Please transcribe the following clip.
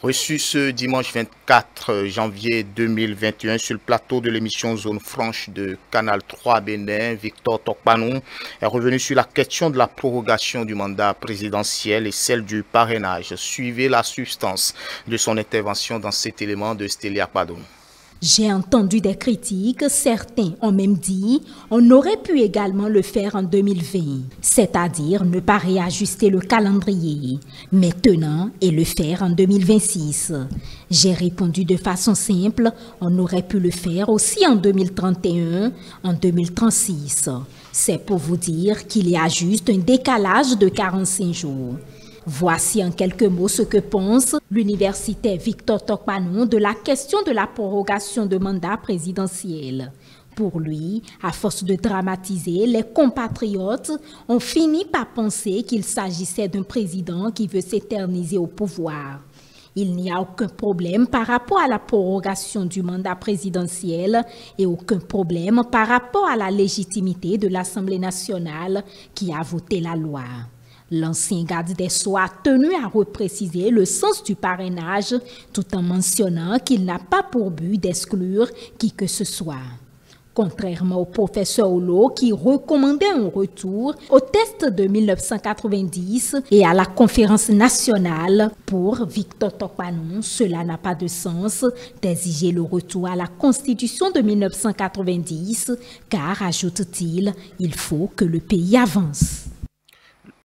Reçu ce dimanche 24 janvier 2021 sur le plateau de l'émission Zone Franche de Canal 3 Bénin, Victor Tokpanou est revenu sur la question de la prorogation du mandat présidentiel et celle du parrainage. Suivez la substance de son intervention dans cet élément de Stélia Padon. J'ai entendu des critiques, certains ont même dit on aurait pu également le faire en 2020, c'est-à-dire ne pas réajuster le calendrier, maintenant et le faire en 2026. J'ai répondu de façon simple, on aurait pu le faire aussi en 2031, en 2036. C'est pour vous dire qu'il y a juste un décalage de 45 jours. Voici en quelques mots ce que pense l'universitaire Victor Tokpanou de la question de la prorogation de mandat présidentiel. Pour lui, à force de dramatiser, les compatriotes ont fini par penser qu'il s'agissait d'un président qui veut s'éterniser au pouvoir. Il n'y a aucun problème par rapport à la prorogation du mandat présidentiel et aucun problème par rapport à la légitimité de l'Assemblée nationale qui a voté la loi. L'ancien garde des Sceaux a tenu à repréciser le sens du parrainage tout en mentionnant qu'il n'a pas pour but d'exclure qui que ce soit. Contrairement au professeur Olo qui recommandait un retour au test de 1990 et à la conférence nationale, pour Victor Tokpanou, cela n'a pas de sens d'exiger le retour à la Constitution de 1990 car, ajoute-t-il, il faut que le pays avance.